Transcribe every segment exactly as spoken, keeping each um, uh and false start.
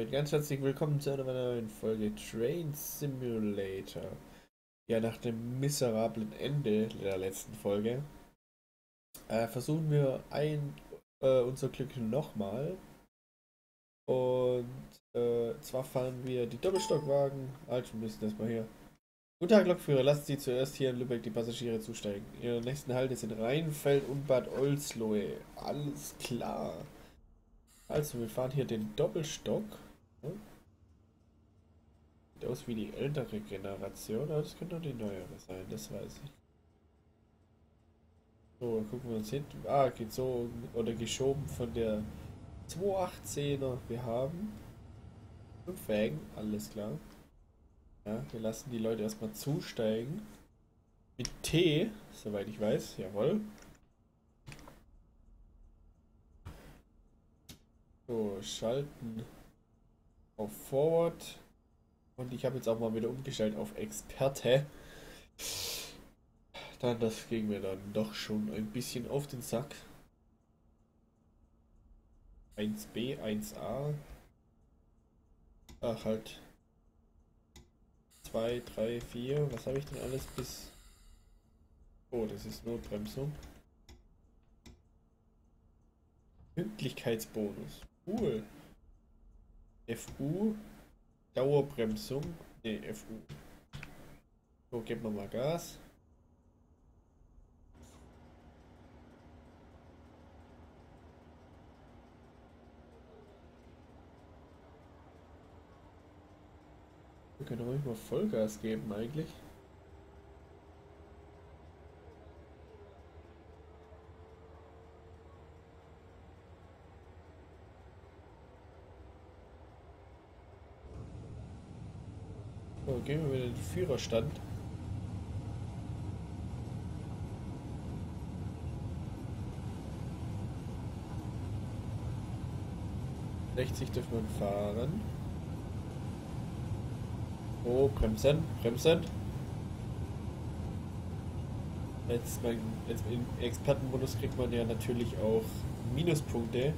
damit ganz herzlich willkommen zu einer neuen Folge Train Simulator. Ja, nach dem miserablen Ende der letzten Folge äh, versuchen wir ein äh, unser Glück nochmal. Und äh, zwar fahren wir die Doppelstockwagen. Halt, wir müssen das mal hier. Guten Tag, Lokführer. Lassen Sie zuerst hier in Lübeck die Passagiere zusteigen. Ihre nächsten Halte sind Rheinfeld und Bad Oldesloe. Alles klar. Also, wir fahren hier den Doppelstock. Hm? Sieht aus wie die ältere Generation, aber das könnte auch die neuere sein, das weiß ich. So, dann gucken wir uns hinten. Ah, gezogen oder geschoben von der zweihundertachtzehner. Wir haben fünf Wägen, alles klar. Ja, wir lassen die Leute erstmal zusteigen. Mit T, soweit ich weiß, jawohl. So, schalten auf Forward. Und ich habe jetzt auch mal wieder umgestellt auf Experte. Dann, das ging mir dann doch schon ein bisschen auf den Sack. eins B, eins A. Ach, halt. zwei, drei, vier. Was habe ich denn alles bis... Oh, das ist Notbremsung. Pünktlichkeitsbonus. Cool. F U. Dauerbremsung. Ne, F U. So, geben wir mal Gas. Wir können ruhig mal Vollgas geben eigentlich. So, gehen wir wieder in den Führerstand. sechzig dürfen wir fahren. Oh, bremsen, bremsen. Jetzt, mein, jetzt im Expertenmodus kriegt man ja natürlich auch Minuspunkte,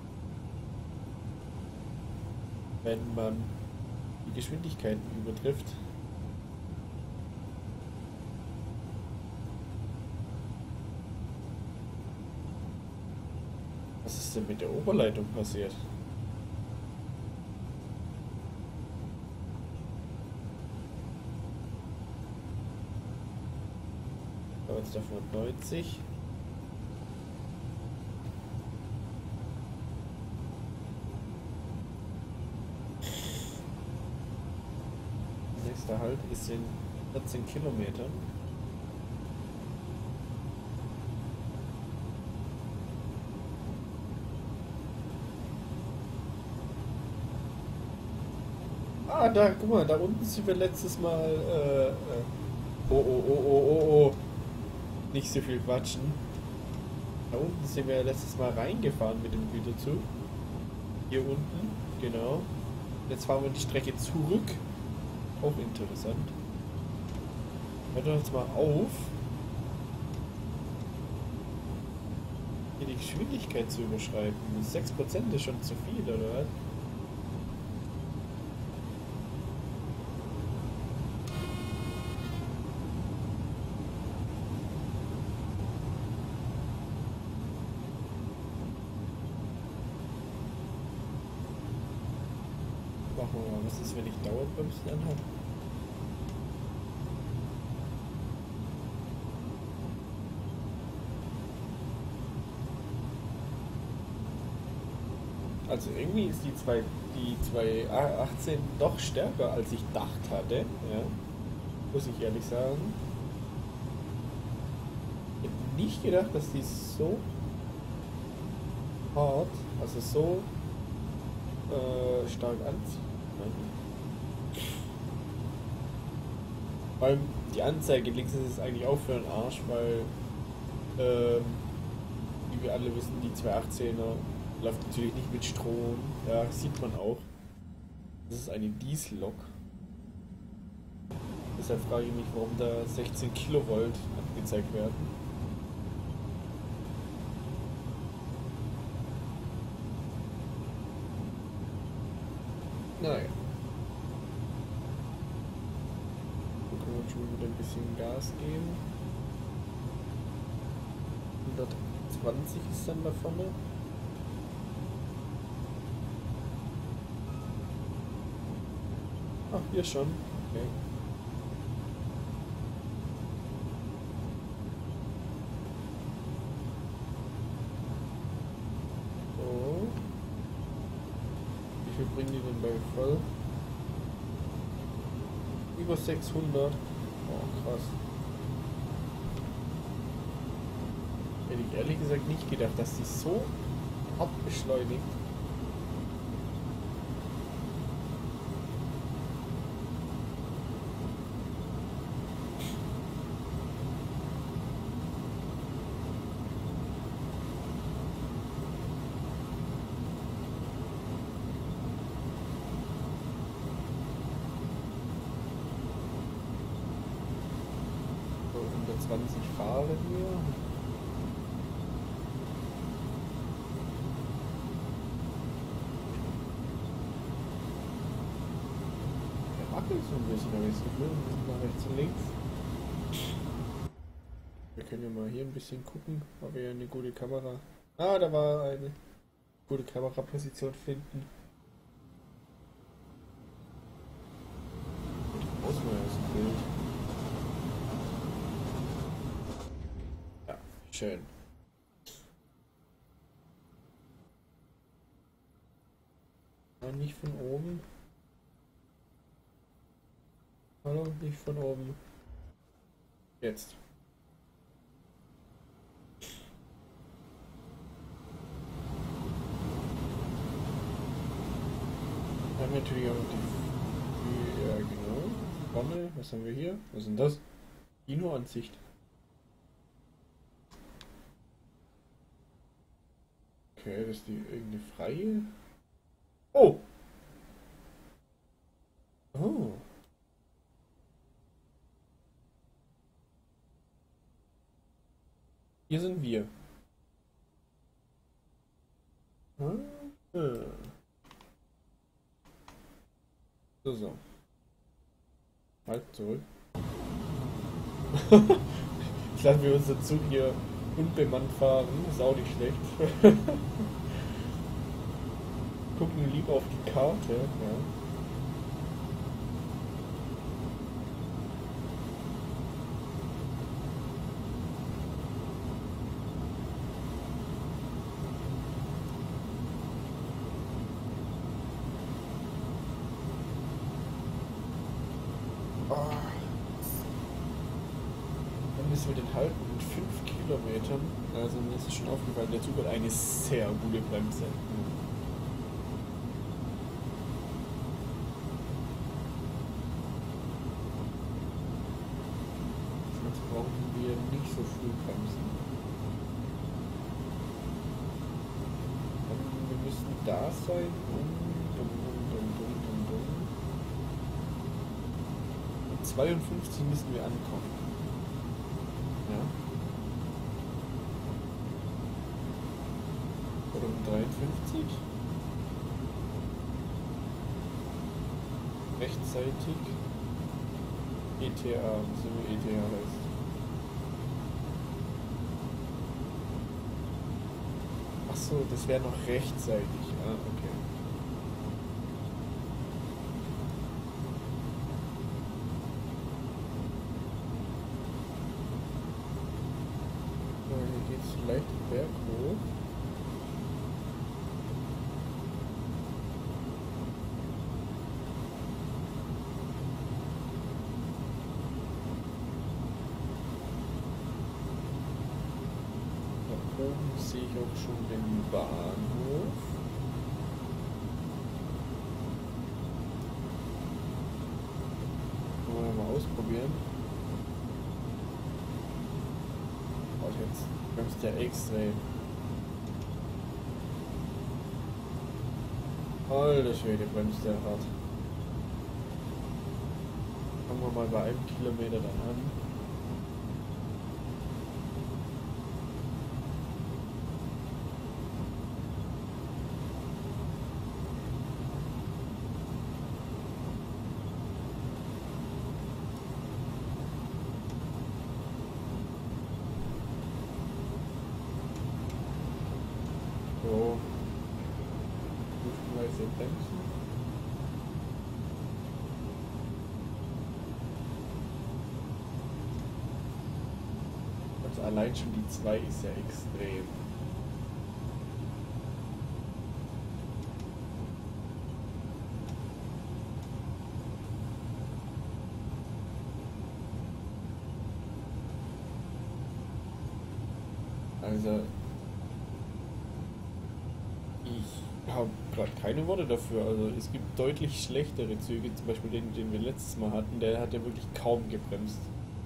wenn man die Geschwindigkeiten übertrifft. Was ist denn mit der Oberleitung passiert? Jetzt davon neunzig. Nächster Halt ist in vierzehn Kilometern. Ah, da, guck mal, da unten sind wir letztes Mal. Äh, äh, oh, oh, oh, oh, oh, oh. Nicht so viel quatschen. Da unten sind wir letztes Mal reingefahren mit dem Güterzug. Hier unten, genau. Jetzt fahren wir die Strecke zurück. Auch interessant. Hört uns mal auf, hier die Geschwindigkeit zu überschreiten. sechs Prozent ist schon zu viel, oder was? Machen wir mal, was ist, wenn ich Dauerbremsen anhabe? Also irgendwie ist die zwei, die zwei achtzehn doch stärker als ich gedacht hatte, ja. Muss ich ehrlich sagen. Ich hätte nicht gedacht, dass die so hart, also so äh, stark anzieht. Vor allem die Anzeige links ist eigentlich auch für den Arsch, weil ähm, wie wir alle wissen, die zweihundertachtzehner läuft natürlich nicht mit Strom. Ja, sieht man auch. Das ist eine Diesellok. Deshalb frage ich mich, warum da sechzehn Kilovolt angezeigt werden. Naja. Dann können wir schon wieder ein bisschen Gas geben. hundertzwanzig ist dann da vorne. Ach, hier schon. Okay. So. Wie viel bringen die denn bei voll? Über sechshundert. Oh, krass. Hätte ich ehrlich gesagt nicht gedacht, dass die so abbeschleunigt. hundertzwanzig fahren wir. Der wackelt so ein bisschen, habe ich das Gefühl. Wir sind nach rechts und links. Wir können ja mal hier ein bisschen gucken, ob wir eine gute Kamera. Ah, da war eine gute Kameraposition finden. Muss man ja das Bild. Schön. Aber nicht von oben. Hallo, nicht von oben. Jetzt. Dann haben wir natürlich auch die, die ja genau. Vorne, was haben wir hier? Was ist denn das? Kinoansicht. Okay, das ist die irgendeine freie. Oh! Oh! Hier sind wir. Ah. So, so. Halt zurück. Jetzt lassen wir unseren Zug hier unbemannt fahren, ist auch nicht schlecht. Gucken lieber auf die Karte, ja. Oh. Dann müssen wir den halten mit fünf Kilometern. Also mir ist es schon aufgefallen, der Zug hat eine sehr gute Bremse. Jetzt brauchen wir nicht so viel bremsen. Und wir müssen da sein und zweiundfünfzig müssen wir ankommen. Ja. Oder um dreiundfünfzig. Rechtzeitig. E T A, so wie E T A heißt. Achso, das wäre noch rechtzeitig. Ah, okay. Leicht den Berg hoch. Da oben sehe ich auch schon den Bahnhof. Wollen wir mal ausprobieren. Oh, jetzt bremst der extrem. Alter Schwede, bremst der hart. Fangen wir mal bei einem Kilometer dann an. leise bremsen. Also allein schon die zwei ist ja extrem. Also, ich habe gerade keine Worte dafür. Also, es gibt deutlich schlechtere Züge, zum Beispiel den, den wir letztes Mal hatten, der hat ja wirklich kaum gebremst.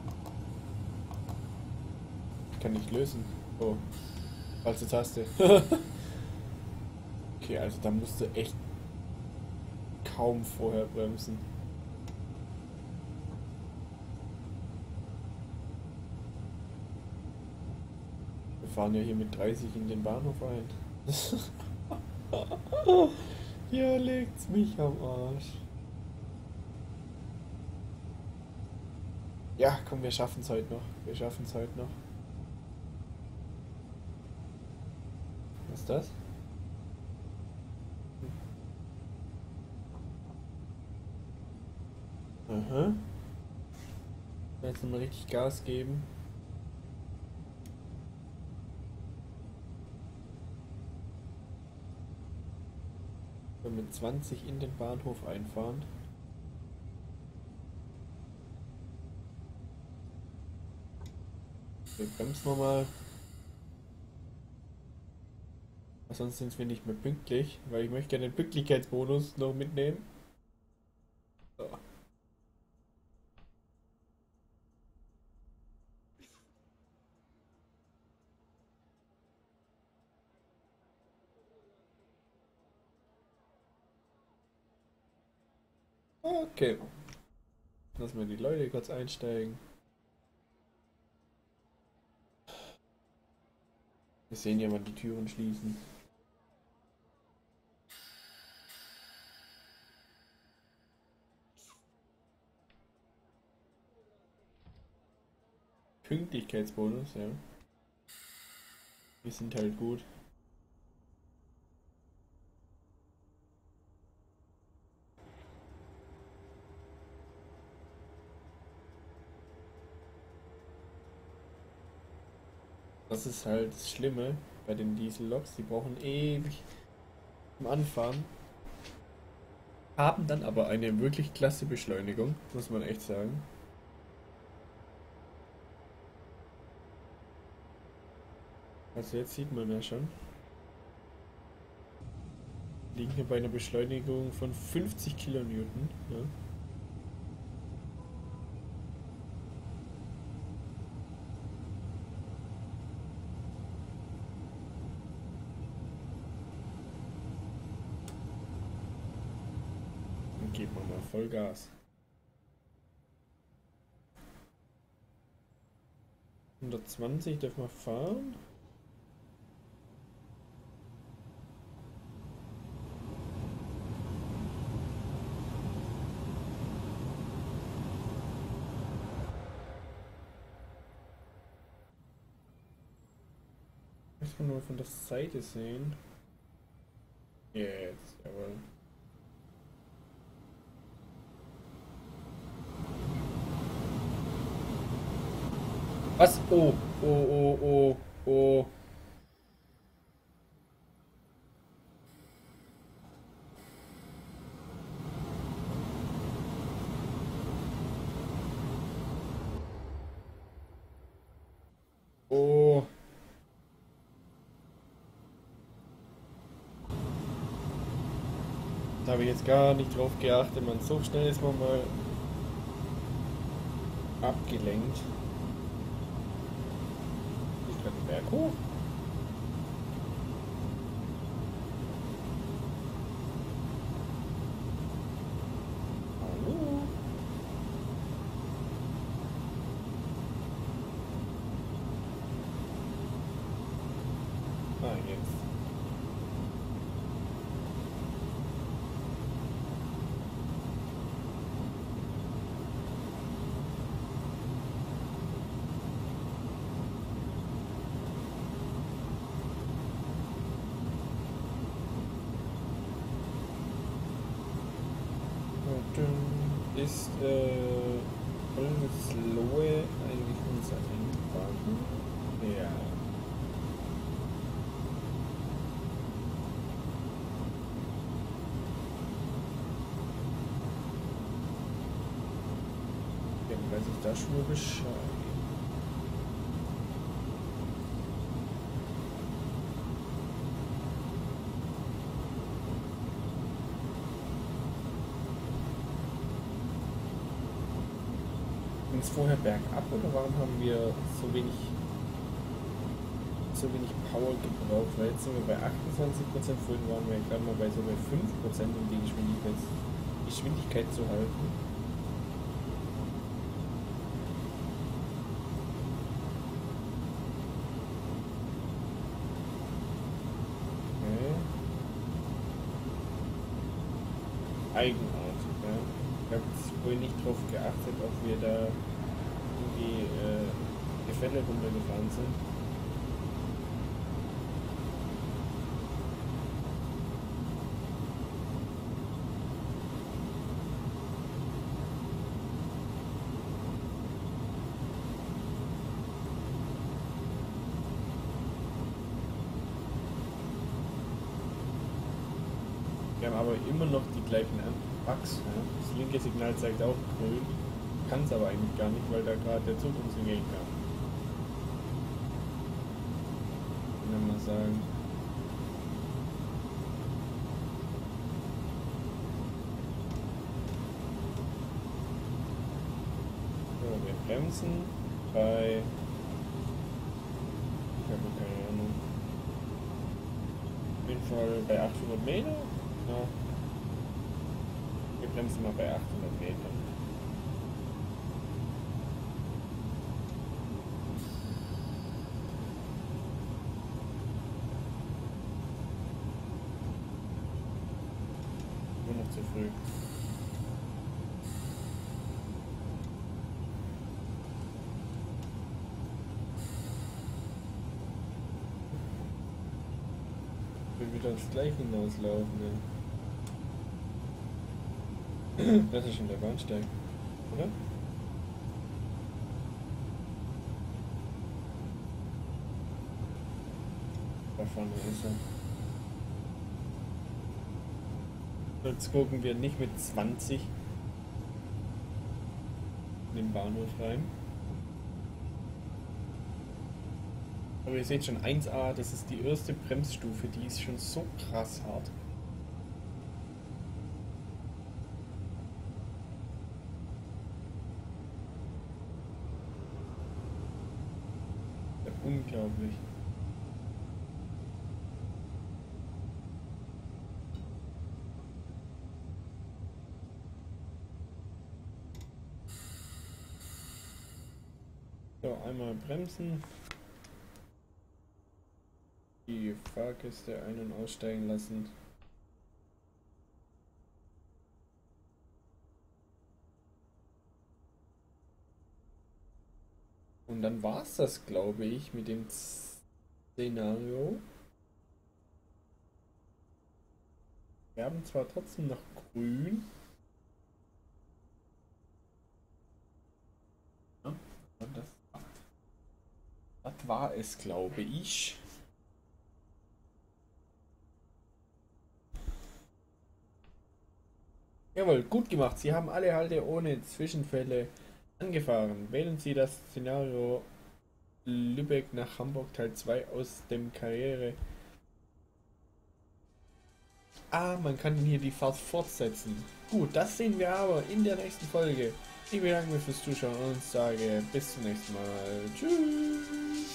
Ich kann nicht lösen. Oh, falsche Taste. Okay, also da musst du echt kaum vorher bremsen. Wir fahren ja hier mit dreißig in den Bahnhof ein. Hier legt's mich am Arsch. Ja, komm, wir schaffen es heute noch. Wir schaffen es heute noch. Was ist das? Aha. Jetzt nochmal richtig Gas geben. Wir mit zwanzig in den Bahnhof einfahren. Wir bremsen nochmal. Sonst sind wir nicht mehr pünktlich, weil ich möchte gerne den Pünktlichkeitsbonus noch mitnehmen. So. Okay. Lassen wir die Leute kurz einsteigen. Wir sehen ja, wann die Türen schließen. Pünktlichkeitsbonus, ja. Wir sind halt gut. Das ist halt das Schlimme bei den Dieselloks. Die brauchen ewig am Anfahren. Haben dann aber eine wirklich klasse Beschleunigung, muss man echt sagen. Also jetzt sieht man ja schon. Liegen hier bei einer Beschleunigung von fünfzig Kilonewton. Ja. Dann geben wir mal Vollgas. hundertzwanzig dürfen wir fahren. Muss man nur von der Seite sehen. Jetzt, jawohl. Was? Oh, oh, oh, oh, oh. Oh. Da habe ich jetzt gar nicht drauf geachtet, man. So schnell ist man mal abgelenkt. Ist gerade ein Berg hoch? Hallo? Ah, jetzt. Ist äh, Holmeslohe eigentlich unser Endbahnhof? Ja. Dann weiß ich da schon mal Bescheid. Ging es vorher bergab oder warum haben wir so wenig so wenig Power gebraucht? Weil jetzt sind wir bei achtundzwanzig Prozent, vorhin waren wir gerade mal bei so bei fünf Prozent, um die Geschwindigkeit, Geschwindigkeit zu halten. Okay. Eigenartig, ja. Ich habe jetzt vorhin nicht drauf geachtet, ob wir da irgendwie äh, Gefälle runtergefahren sind. Wir haben aber immer noch die gleichen Bugs. Ja. Das linke Signal zeigt auch grün, kann es aber eigentlich gar nicht, weil da gerade der Zug uns entgegenkam. Kann man mal sagen. So, wir bremsen bei... Ich habe keine Ahnung. Auf jeden Fall bei achthundert Meter. Ja. Wir bremsen mal bei achthundert Metern. Nur noch zu früh. Ich will wieder aufs Gleiche hinauslaufen. Ne? Das ist schon der Bahnsteig, oder? Da vorne ist er. Jetzt gucken wir nicht mit zwanzig in den Bahnhof rein. Aber ihr seht schon, eins A, das ist die erste Bremsstufe, die ist schon so krass hart. Unglaublich. So, einmal bremsen. Die Fahrgäste ein- und aussteigen lassen. Und dann war es das, glaube ich, mit dem Szenario. Wir haben zwar trotzdem noch grün. Ja, und das, das war es, glaube ich. Jawohl, gut gemacht. Sie haben alle Halte ohne Zwischenfälle angefahren. Wählen Sie das Szenario Lübeck nach Hamburg Teil zwei aus dem Karriere. Ah, man kann hier die Fahrt fortsetzen. Gut, das sehen wir aber in der nächsten Folge. Ich bedanke mich fürs Zuschauen und sage bis zum nächsten Mal. Tschüss.